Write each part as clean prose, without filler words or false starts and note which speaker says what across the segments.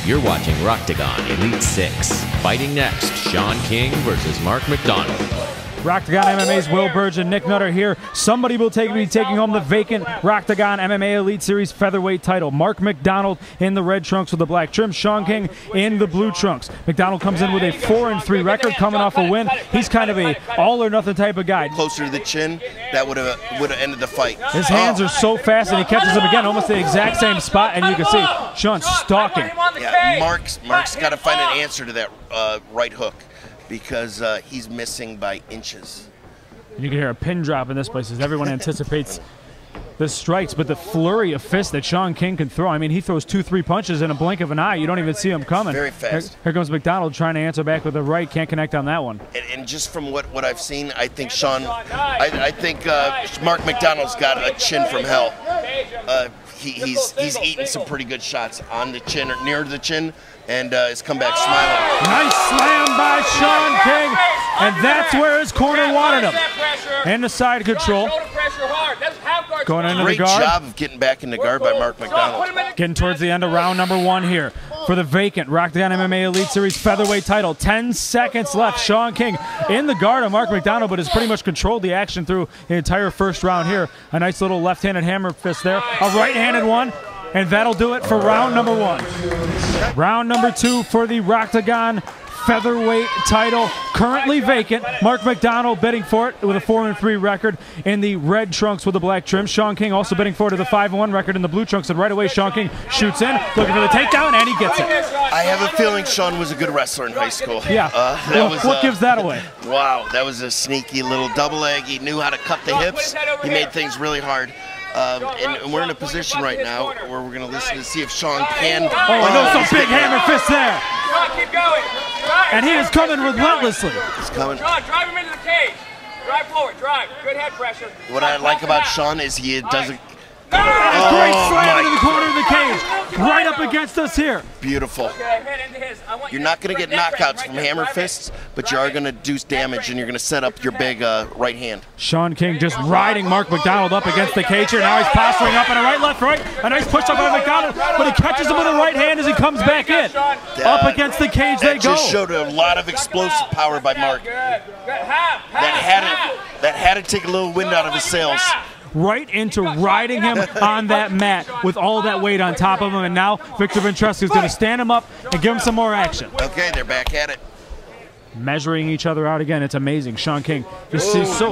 Speaker 1: You're watching Roctagon Elite 6. Fighting next, Sean King versus Mark McDonald.
Speaker 2: Roctagon MMA's Will Burge and Nick Nutter here. Somebody will be taking home the vacant Roctagon MMA Elite Series featherweight title. Mark McDonald in the red trunks with the black trim. Sean King in the blue trunks. McDonald comes in with a 4-3 record, coming off a win. He's kind of a all or nothing type of guy.
Speaker 3: Closer to the chin, that would have ended the fight.
Speaker 2: His hands are so fast, and he catches him again, almost the exact same spot, and you can see Sean stalking.
Speaker 3: Yeah, Mark's got to find an answer to that right hook, because he's missing by inches.
Speaker 2: You can hear a pin drop in this place as everyone anticipates the strikes, but the flurry of fists that Sean King can throw. I mean, he throws 2-3 punches in a blink of an eye. You don't even see him coming.
Speaker 3: Very fast.
Speaker 2: Here comes McDonald trying to answer back with the right. Can't connect on that one.
Speaker 3: And just from what I've seen, I think I think Mark McDonald's got a chin from hell. He's eaten some pretty good shots on the chin or near the chin, and has come back smiling.
Speaker 2: Nice slam by Sean King, and that's where his corner wanted him. And the side control. Going into the guard.
Speaker 3: Great job of getting back in the guard by Mark McDonald.
Speaker 2: Getting towards the end of round number 1 here for the vacant Roctagon MMA Elite Series featherweight title. 10 seconds left. Sean King in the guard of Mark McDonald, but has pretty much controlled the action through the entire first round here. A nice little left-handed hammer fist there. A right-handed one. And that'll do it for round number 1. Round number 2 for the Roctagon featherweight title, currently vacant. Mark McDonald bidding for it with a 4-3 record in the red trunks with the black trim. Sean King also bidding for it with a 5-1 record in the blue trunks. And right away, Sean King shoots in, looking for the takedown, and he gets it.
Speaker 3: I have a feeling Sean was a good wrestler in high school.
Speaker 2: Yeah. What gives that away?
Speaker 3: Wow, that was a sneaky little double leg. He knew how to cut the hips. He made things really hard. And we're in a position right now where we're going to listen to see if Sean can.
Speaker 2: Oh, I know some big hammer fist there.
Speaker 4: Sean, keep going.
Speaker 2: And he is coming relentlessly.
Speaker 3: He's coming.
Speaker 4: Sean, drive him into the cage. Drive forward, drive. Good head pressure.
Speaker 3: What I like about Sean is he doesn't.
Speaker 2: Great slam into the corner of the cage, right up against us here.
Speaker 3: Beautiful. You're not going to get knockouts from hammer fists, but you are going to do damage, and you're going to set up your big right hand.
Speaker 2: Sean King just riding Mark McDonald up against the cage here. Now he's posturing up and a right, left, right. A nice push up by McDonald, but he catches him with a right hand as he comes back in. Up against the cage they go.
Speaker 3: That just showed a lot of explosive power by Mark. That had to take a little wind out of his sails.
Speaker 2: Right into riding him on that mat with all that weight on top of him, and now Victor Ventrescu is going to stand him up and give him some more action.
Speaker 3: Okay, they're back at it.
Speaker 2: Measuring each other out again. It's amazing. Sean King just shook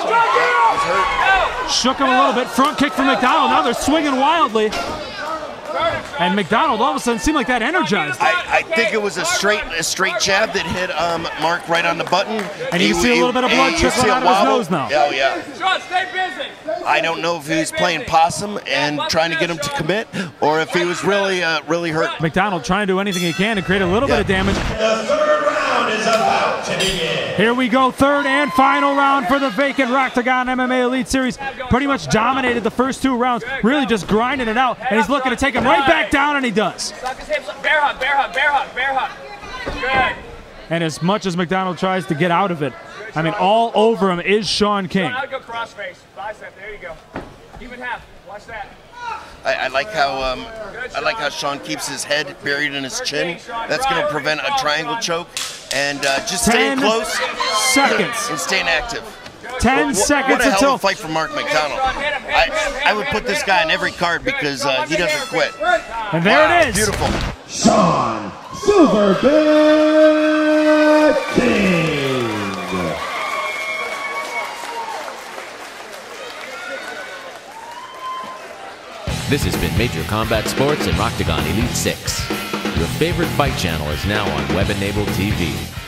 Speaker 2: him a little bit. Front kick from McDonald. Now they're swinging wildly. And McDonald all of a sudden seemed like that energized.
Speaker 3: I think it was a straight jab that hit Mark right on the button.
Speaker 2: And you can see a little bit of blood trickling out of his nose now.
Speaker 3: Oh, yeah.
Speaker 4: Sean, stay busy.
Speaker 3: I don't know if he was playing possum and trying to get him to commit, or if he was really hurt.
Speaker 2: McDonald trying to do anything he can to create a little bit of damage.
Speaker 5: The third round is about to begin.
Speaker 2: Here we go, third and final round for the vacant Roctagon MMA Elite Series. Pretty much dominated the first 2 rounds, really just grinding it out, and he's looking to take him right back down, and he does.
Speaker 4: Bear hug, bear hug, bear hug, bear hug. Good.
Speaker 2: And as much as McDonald tries to get out of it, I mean, all over him is Sean King.
Speaker 4: I'll go cross face, bicep, there you go. Even half, watch that.
Speaker 3: I like how Sean keeps his head buried in his chin. That's going to prevent a triangle choke. And just staying close.
Speaker 2: Seconds.
Speaker 3: And staying active.
Speaker 2: 10 seconds
Speaker 3: what a
Speaker 2: until.
Speaker 3: hell of a fight from Mark McDonald. I would put this guy on every card because he doesn't quit.
Speaker 2: And there it is.
Speaker 3: Beautiful.
Speaker 5: Sean Silverback King.
Speaker 1: This has been Major Combat Sports and Roctagon Elite 6. Your favorite fight channel is now on web-enabled TV.